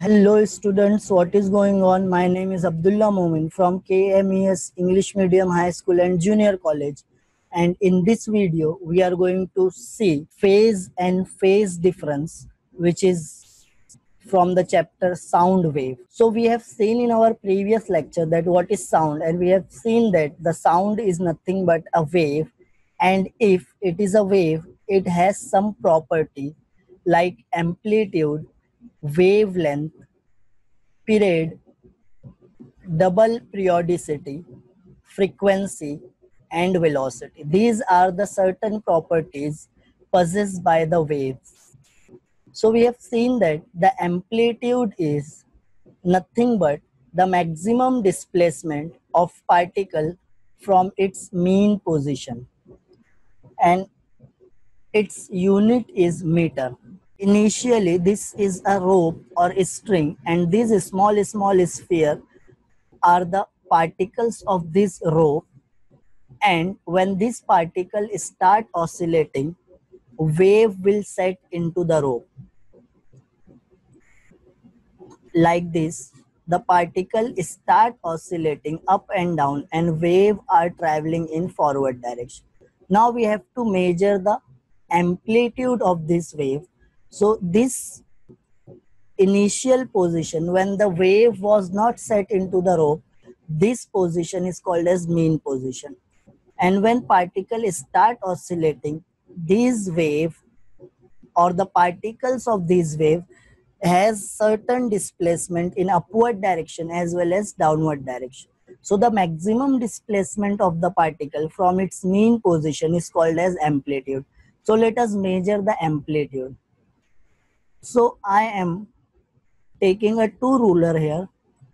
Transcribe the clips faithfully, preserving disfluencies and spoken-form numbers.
Hello students, what is going on? My name is Abdullah Momin from K M E S English Medium High School and Junior College. And in this video, we are going to see phase and phase difference, which is from the chapter sound wave. So we have seen in our previous lecture that what is sound, and we have seen that the sound is nothing but a wave. And if it is a wave, it has some property like amplitude, wavelength, period, double periodicity, frequency, and velocity. These are the certain properties possessed by the waves. So we have seen that the amplitude is nothing but the maximum displacement of particle from its mean position, and its unit is meter. Initially, this is a rope or a string, and this small small sphere are the particles of this rope, and when this particle start oscillating, wave will set into the rope like this. The particle start oscillating up and down, and wave are traveling in forward direction. Now we have to measure the amplitude of this wave. So this initial position, when the wave was not set into the rope, this position is called as mean position. And when particles start oscillating, these wave or the particles of these wave has certain displacement in upward direction as well as downward direction. So the maximum displacement of the particle from its mean position is called as amplitude. So let us measure the amplitude. So I am taking a two ruler here,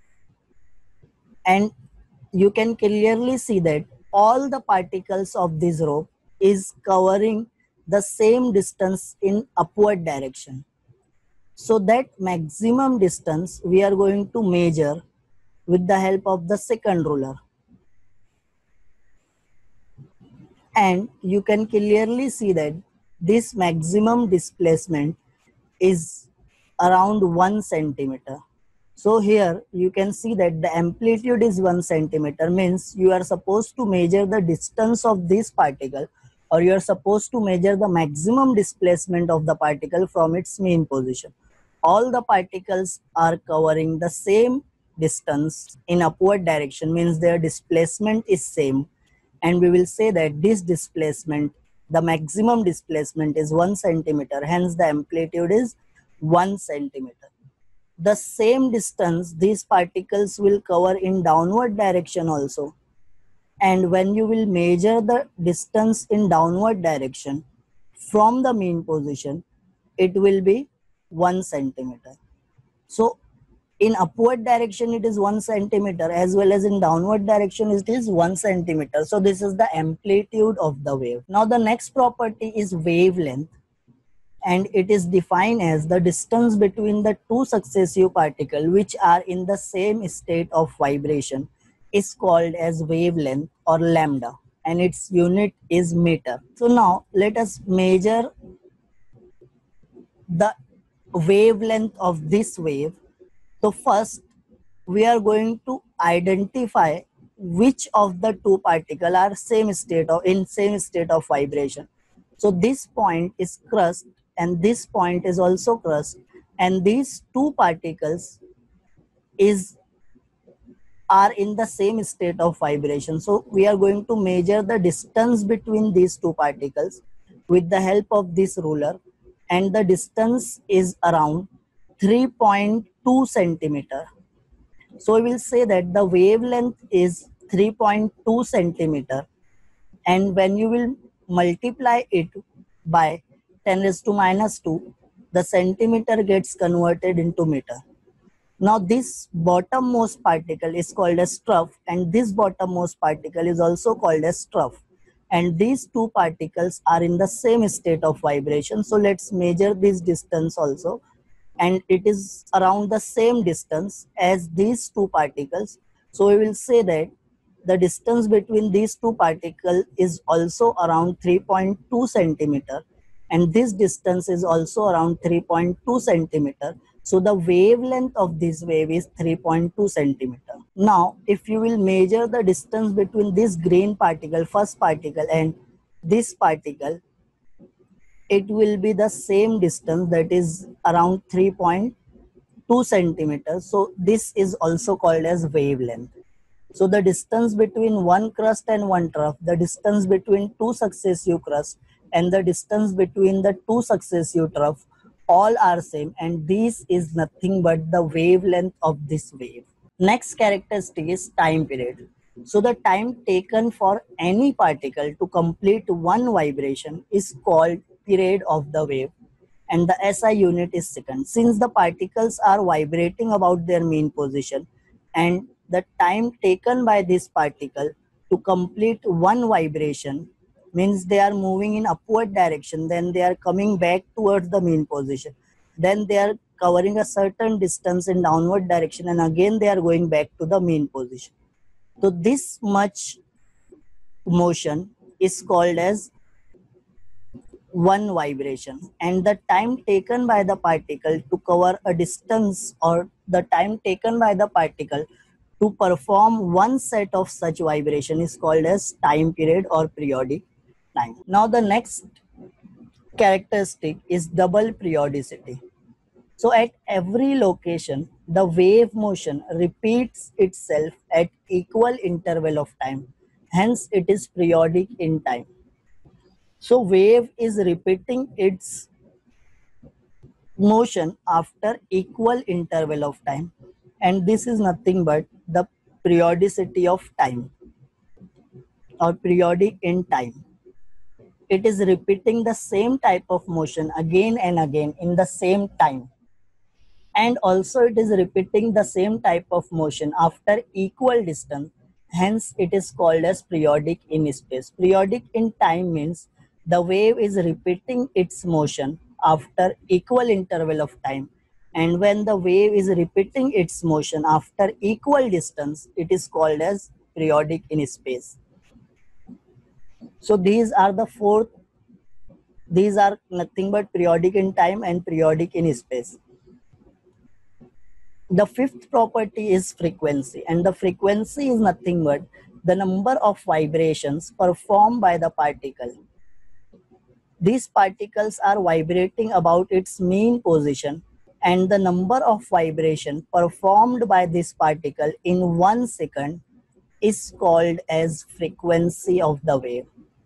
and you can clearly see that all the particles of this rope is covering the same distance in upward direction. So that maximum distance we are going to measure with the help of the second ruler. And you can clearly see that this maximum displacement is around one centimeter. So here you can see that the amplitude is one centimeter, means you are supposed to measure the distance of this particle, or you are supposed to measure the maximum displacement of the particle from its mean position. All the particles are covering the same distance in upward direction, means their displacement is same, and we will say that this displacement, the maximum displacement is one centimeter, hence the amplitude is one centimeter. The same distance these particles will cover in downward direction also, and when you will measure the distance in downward direction from the mean position, it will be one centimeter. So in upward direction it is one centimeter, as well as in downward direction it is one centimeter. So this is the amplitude of the wave. Now the next property is wavelength, and it is defined as the distance between the two successive particles which are in the same state of vibration is called as wavelength or lambda, and its unit is meter. So now let us measure the wavelength of this wave. So first we are going to identify which of the two particles are same state of in same state of vibration. So this point is crust, and this point is also crust, and these two particles is are in the same state of vibration. So we are going to measure the distance between these two particles with the help of this ruler, and the distance is around three point two centimeter. So we will say that the wavelength is three point two centimeter, and when you will multiply it by ten raised to minus two, the centimeter gets converted into meter. Now this bottommost particle is called as trough, and this bottommost particle is also called as trough, and these two particles are in the same state of vibration. So let's measure this distance also, and it is around the same distance as these two particles. So we will say that the distance between these two particles is also around three point two centimeter, and this distance is also around three point two centimeter. So the wavelength of this wave is three point two centimeter. Now, if you will measure the distance between this green particle, first particle, and this particle, it will be the same distance, that is around three point two centimeters. So this is also called as wavelength. So the distance between one crust and one trough, the distance between two successive crusts, and the distance between the two successive trough, all are same, and this is nothing but the wavelength of this wave. Next characteristic is time period. So the time taken for any particle to complete one vibration is called period of the wave, and the S I unit is second. Since the particles are vibrating about their mean position, and the time taken by this particle to complete one vibration means they are moving in upward direction, then they are coming back towards the mean position, then they are covering a certain distance in downward direction, and again they are going back to the mean position. So this much motion is called as one vibration, and the time taken by the particle to cover a distance, or the time taken by the particle to perform one set of such vibration, is called as time period or periodic time. Now the next characteristic is double periodicity. So at every location, the wave motion repeats itself at equal interval of time. Hence, it is periodic in time. So wave is repeating its motion after equal interval of time, and this is nothing but the periodicity of time, or periodic in time. It is repeating the same type of motion again and again in the same time. And also it is repeating the same type of motion after equal distance. Hence it is called as periodic in space. Periodic in time means the wave is repeating its motion after equal interval of time, and when the wave is repeating its motion after equal distance, it is called as periodic in space. So these are the four, these are nothing but periodic in time and periodic in space. The fifth property is frequency, and the frequency is nothing but the number of vibrations performed by the particle. These particles are vibrating about its mean position, and the number of vibrations performed by this particle in one second is called as frequency of the wave,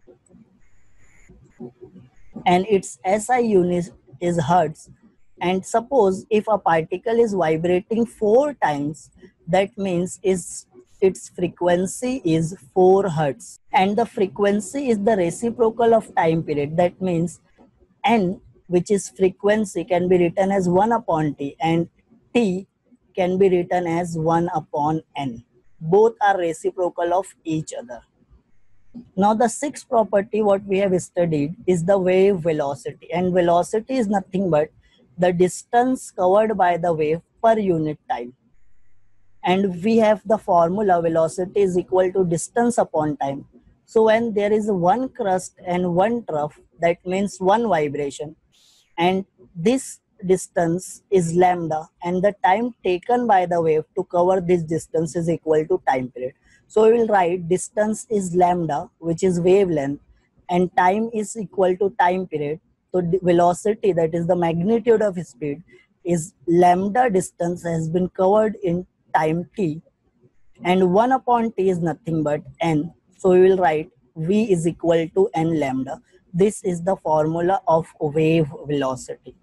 and its S I unit is hertz. And suppose if a particle is vibrating four times, that means is its frequency is four hertz, and the frequency is the reciprocal of time period. That means n, which is frequency, can be written as one upon t, and t can be written as one upon n. Both are reciprocal of each other. Now the sixth property what we have studied is the wave velocity, and velocity is nothing but the distance covered by the wave per unit time. And we have the formula velocity is equal to distance upon time. So when there is one crust and one trough, that means one vibration, and this distance is lambda, and the time taken by the wave to cover this distance is equal to time period. So we will write distance is lambda, which is wavelength, and time is equal to time period. So the velocity, that is the magnitude of speed, is lambda distance has been covered in time t, and one upon t is nothing but n. So we will write v is equal to n lambda. This is the formula of wave velocity.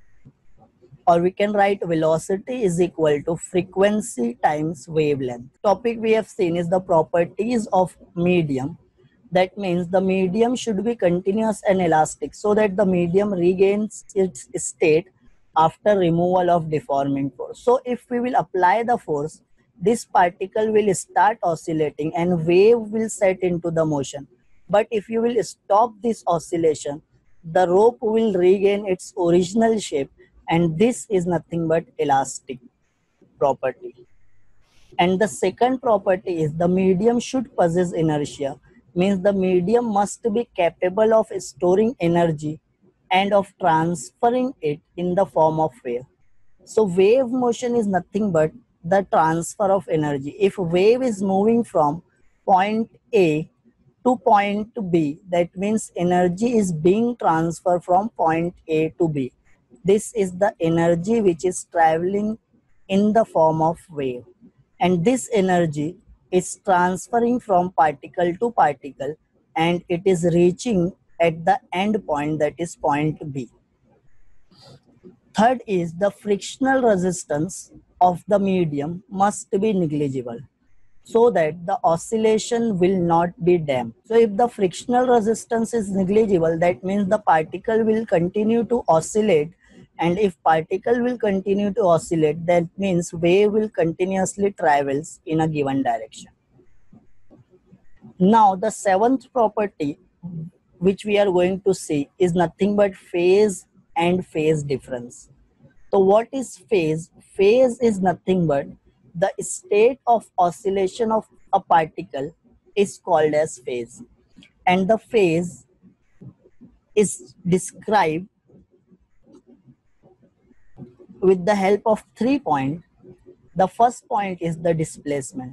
Or we can write velocity is equal to frequency times wavelength. Topic we have seen is the properties of medium. That means the medium should be continuous and elastic so that the medium regains its state after removal of deforming force. So if we will apply the force, this particle will start oscillating and wave will set into the motion. But if you will stop this oscillation, the rope will regain its original shape, and this is nothing but elastic property. And the second property is the medium should possess inertia, means the medium must be capable of storing energy and of transferring it in the form of wave. So wave motion is nothing but the transfer of energy. If wave is moving from point A to point B, that means energy is being transferred from point A to B. This is the energy which is traveling in the form of wave. And this energy is transferring from particle to particle, and it is reaching at the end point, that is point B. Third is the frictional resistance of the medium must be negligible so that the oscillation will not be damped. So if the frictional resistance is negligible, that means the particle will continue to oscillate, and if particle will continue to oscillate, that means wave will continuously travels in a given direction. Now the seventh property which we are going to see is nothing but phase and phase difference. So what is phase? Phase is nothing but the state of oscillation of a particle is called as phase. And the phase is described with the help of three points. The first point is the displacement.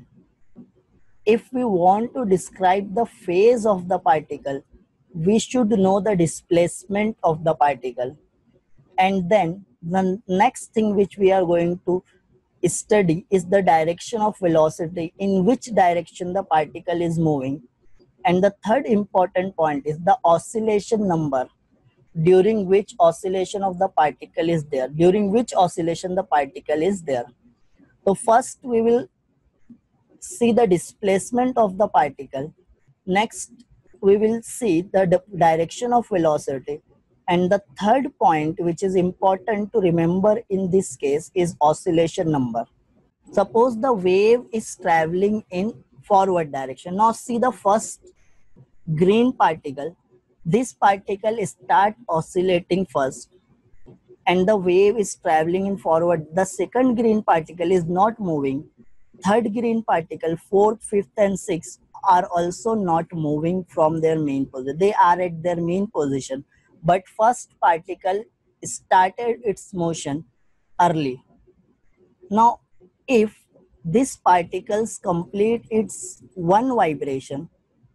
If we want to describe the phase of the particle, we should know the displacement of the particle. And then the next thing which we are going to study is the direction of velocity, in which direction the particle is moving. And the third important point is the oscillation number, during which oscillation of the particle is there, during which oscillation the particle is there. So first we will see the displacement of the particle. Next, we will see the direction of velocity. And the third point, which is important to remember in this case, is oscillation number. Suppose the wave is traveling in forward direction. Now see the first green particle. This particle start oscillating first, and the wave is traveling in forward. The second green particle is not moving. Third green particle, fourth, fifth, and sixth are also not moving from their main position. They are at their main position. But first particle started its motion early. Now, if this particles complete its one vibration,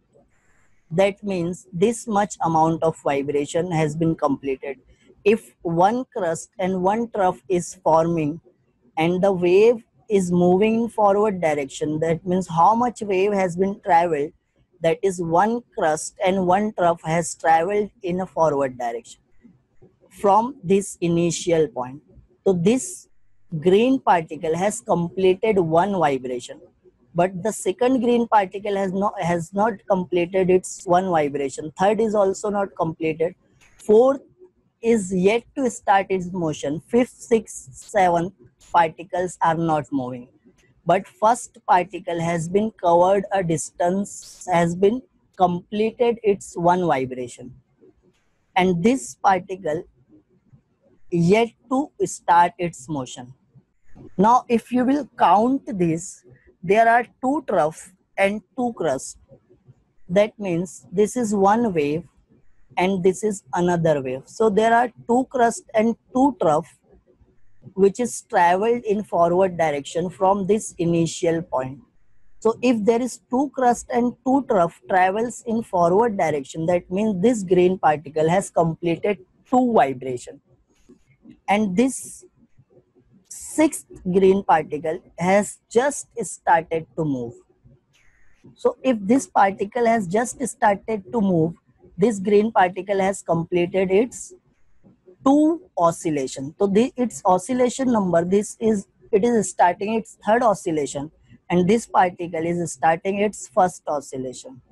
that means this much amount of vibration has been completed. If one crust and one trough is forming and the wave is moving in forward direction, that means how much wave has been traveled, that is one crust and one trough has traveled in a forward direction from this initial point. So this green particle has completed one vibration, but the second green particle has not has not completed its one vibration. Third is also not completed. Fourth is yet to start its motion. Fifth, sixth, seventh particles are not moving. But first particle has been covered a distance, has been completed its one vibration. And this particle yet to start its motion. Now if you will count this, there are two troughs and two crusts. That means this is one wave and this is another wave. So there are two crusts and two troughs which is traveled in forward direction from this initial point. So if there is two crust and two trough travels in forward direction, that means this green particle has completed two vibration. And this sixth green particle has just started to move. So if this particle has just started to move, this green particle has completed its two oscillation. So the, its oscillation number, this is, it is starting its third oscillation, and this particle is starting its first oscillation.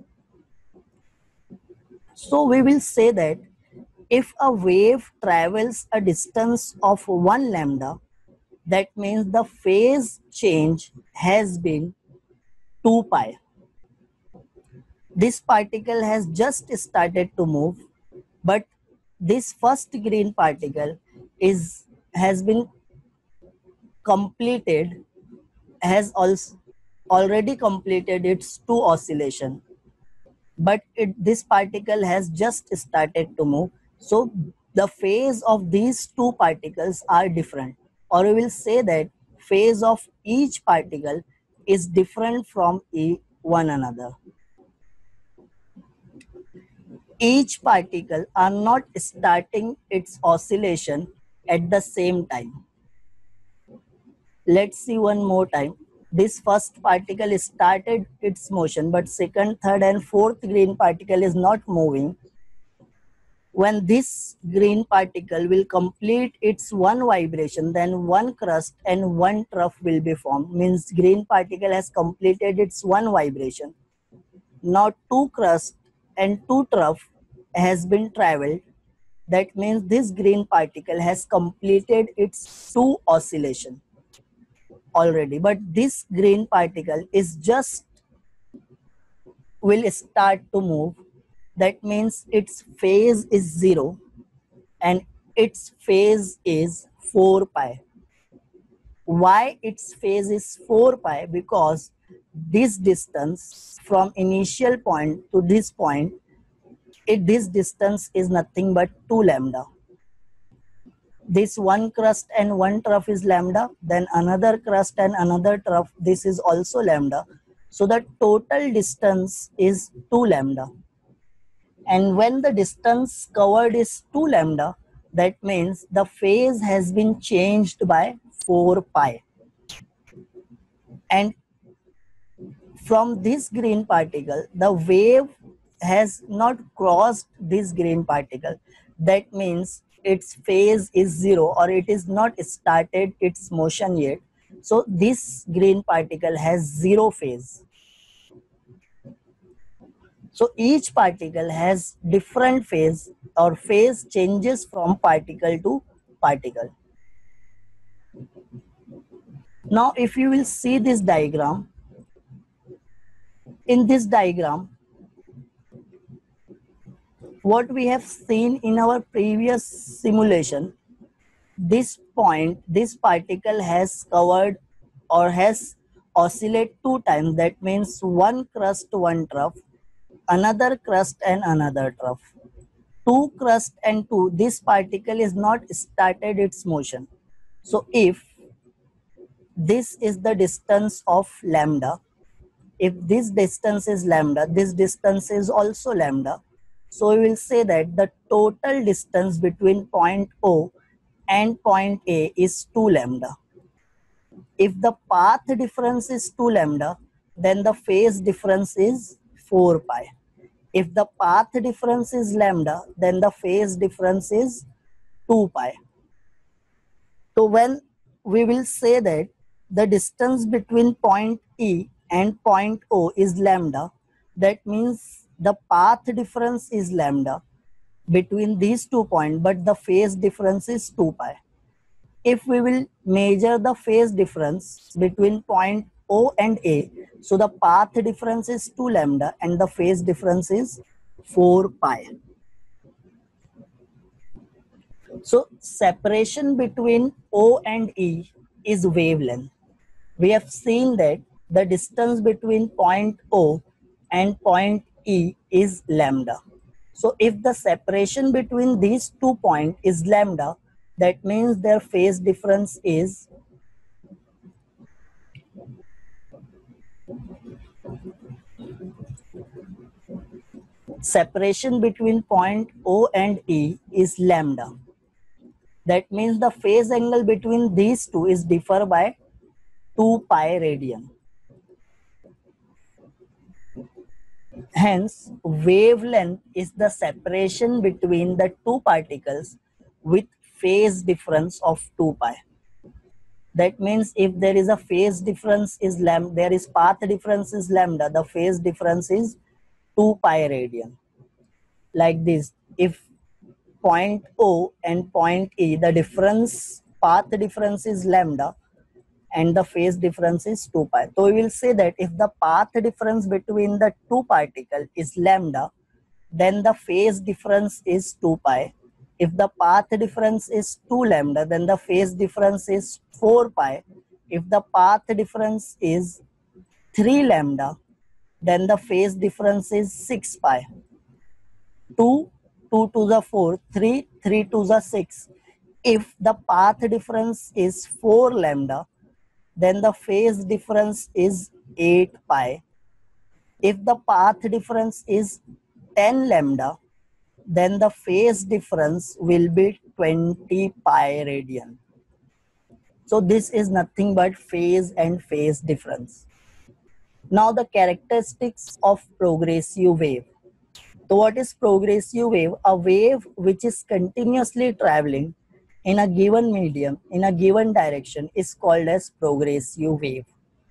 So we will say that if a wave travels a distance of one lambda, that means the phase change has been two pi. This particle has just started to move, but this first green particle is has been completed, has also already completed its two oscillation, but it, this particle has just started to move. So the phase of these two particles are different. or we will say that phase of each particle is different from e one another. Each particle are not starting its oscillation at the same time. Let's see one more time. This first particle started its motion, but second, third and fourth green particle is not moving. When this green particle will complete its one vibration, then one crust and one trough will be formed. Means green particle has completed its one vibration. Now two crust and two trough has been traveled. That means this green particle has completed its two oscillation already. But this green particle is just will start to move. That means its phase is zero and its phase is four pi. Why its phase is four pi? Because this distance from initial point to this point, it, this distance is nothing but two lambda. This one crust and one trough is lambda, then another crust and another trough, this is also lambda. So the total distance is two lambda. And when the distance covered is two lambda, that means the phase has been changed by four pi. And from this green particle, the wave has not crossed this green particle. That means its phase is zero, or it is not started its motion yet. So this green particle has zero phase. So each particle has different phase, or phase changes from particle to particle. Now if you will see this diagram, in this diagram, what we have seen in our previous simulation, this point, this particle has covered or has oscillated two times. That means one crust, one trough, another crust and another trough. Two crust and two, this particle is not started its motion. So if this is the distance of lambda, if this distance is lambda, this distance is also lambda. So we will say that the total distance between point O and point A is two lambda. If the path difference is two lambda, then the phase difference is four pi. If the path difference is lambda, then the phase difference is two pi. So when we will say that the distance between point E and point O is lambda, that means the path difference is lambda between these two points, but the phase difference is two pi. If we will measure the phase difference between point O and A, so the path difference is two lambda and the phase difference is four pi. So separation between O and E is wavelength. We have seen that the distance between point O and point E is lambda. So if the separation between these two points is lambda, that means their phase difference is separation between point O and E is lambda. That means the phase angle between these two is differ by two pi radian. Hence, wavelength is the separation between the two particles with phase difference of two pi. That means if there is a phase difference is lambda, there is path difference is lambda, the phase difference is two pi radian. Like this, if point O and point E, the difference, path difference is lambda and the phase difference is two pi. So we will say that if the path difference between the two particles is lambda, then the phase difference is two pi. If the path difference is two lambda, then the phase difference is four pi. If the path difference is three lambda, then the phase difference is six pi. two, two to the four, three, three to the six. If the path difference is four lambda, then the phase difference is eight pi. If the path difference is ten lambda, then the phase difference will be twenty pi radian. So this is nothing but phase and phase difference. Now the characteristics of progressive wave. So what is progressive wave? A wave which is continuously traveling in a given medium, in a given direction, is called as progressive wave.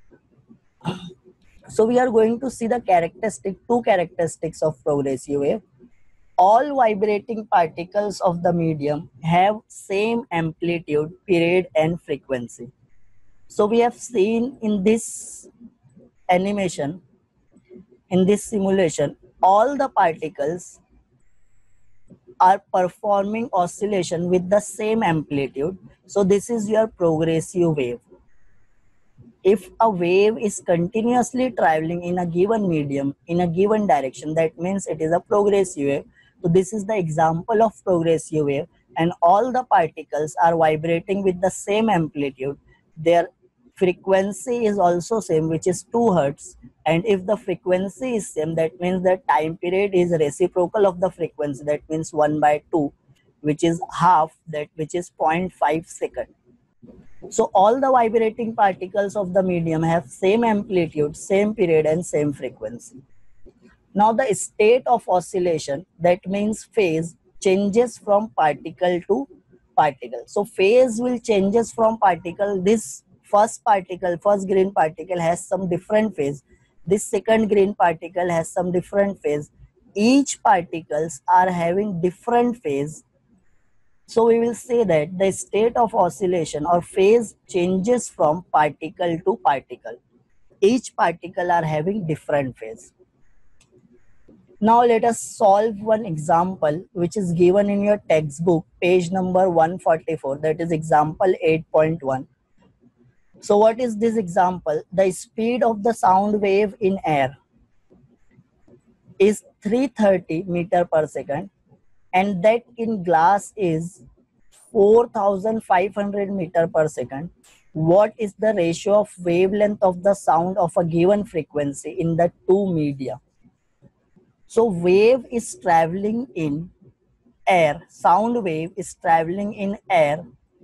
So we are going to see the characteristic, two characteristics of progressive wave. All vibrating particles of the medium have same amplitude, period, and frequency. So we have seen in this animation, in this simulation, all the particles are performing oscillation with the same amplitude. So this is your progressive wave. If a wave is continuously traveling in a given medium, in a given direction, that means it is a progressive wave. So this is the example of progressive wave, and all the particles are vibrating with the same amplitude. Their frequency is also same, which is two hertz. And if the frequency is same, that means the time period is reciprocal of the frequency. That means one by two, which is half that, which is zero point five second. So all the vibrating particles of the medium have same amplitude, same period, and same frequency. Now the state of oscillation, that means phase, changes from particle to particle. So phase will changes from particle. This first particle, first green particle has some different phase. This second green particle has some different phase. Each particles are having different phase. So we will say that the state of oscillation or phase changes from particle to particle. Each particle are having different phase. Now let us solve one example which is given in your textbook, page number one forty-four, that is example eight point one. So what is this example? The speed of the sound wave in air is three hundred thirty meter per second, and that in glass is four thousand five hundred meter per second. What is the ratio of wavelength of the sound of a given frequency in the two media? So wave is traveling in air, sound wave is traveling in air,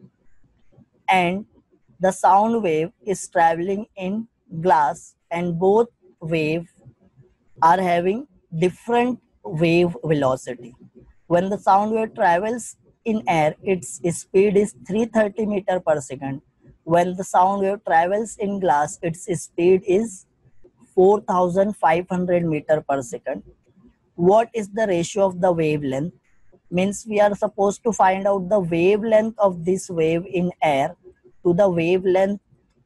and the sound wave is traveling in glass, and both wave are having different wave velocity. When the sound wave travels in air, its speed is three hundred thirty meter per second. When the sound wave travels in glass, its speed is four thousand five hundred meter per second. What is the ratio of the wavelength? Means we are supposed to find out the wavelength of this wave in air to the wavelength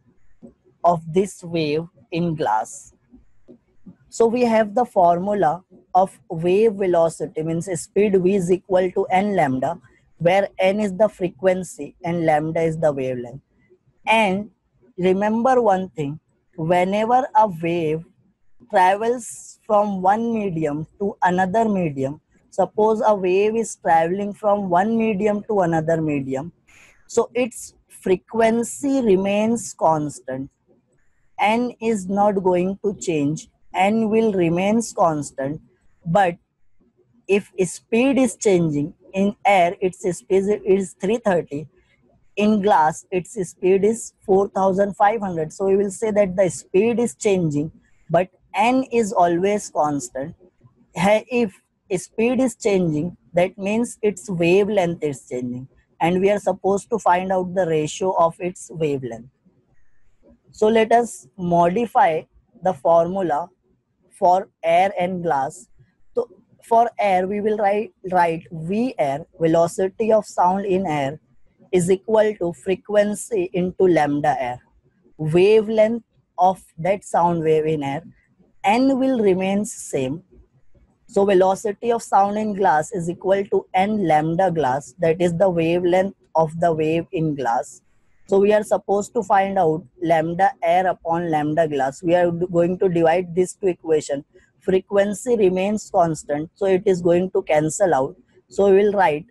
of this wave in glass. So we have the formula of wave velocity, means speed v is equal to n lambda, where n is the frequency and lambda is the wavelength. And remember one thing, whenever a wave travels from one medium to another medium, suppose a wave is traveling from one medium to another medium, so its frequency remains constant. N is not going to change, N will remains constant. But if speed is changing, in air its speed is three hundred thirty, in glass its speed is four thousand five hundred. So we will say that the speed is changing, but N is always constant. If speed is changing, that means its wavelength is changing, and we are supposed to find out the ratio of its wavelength. So let us modify the formula for air and glass. So for air, we will write, write V air, velocity of sound in air, is equal to frequency into lambda air. Wavelength of that sound wave in air, N will remain same. So velocity of sound in glass is equal to N lambda glass, that is the wavelength of the wave in glass. So we are supposed to find out lambda air upon lambda glass. We are going to divide this to equation. Frequency remains constant, so it is going to cancel out. So we will write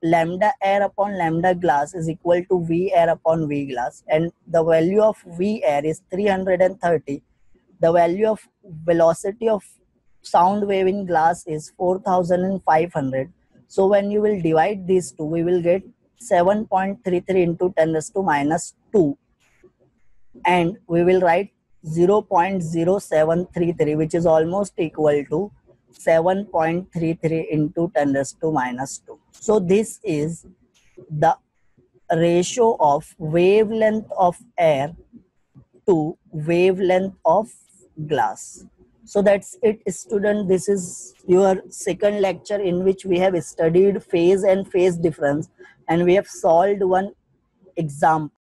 lambda air upon lambda glass is equal to V air upon V glass, and the value of V air is three hundred thirty. The value of velocity of sound wave in glass is four thousand five hundred. So when you will divide these two, we will get seven point three three into ten raised to minus two, and we will write zero point zero seven three three, which is almost equal to seven point three three into ten raised to minus two. So this is the ratio of wavelength of air to wavelength of glass. So that's it, student. This is your second lecture in which we have studied phase and phase difference, and we have solved one example.